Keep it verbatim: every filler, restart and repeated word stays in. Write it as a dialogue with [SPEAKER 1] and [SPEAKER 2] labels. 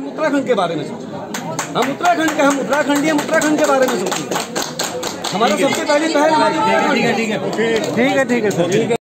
[SPEAKER 1] हम उत्तराखंड के बारे में सोचें, हम उत्तराखंड के हम उत्तराखंडी हम उत्तराखंड के बारे में सोचें। हमारा सबसे पहले पहल हमारी उत्तराखंड।
[SPEAKER 2] ठीक है ठीक है ठीक है सर।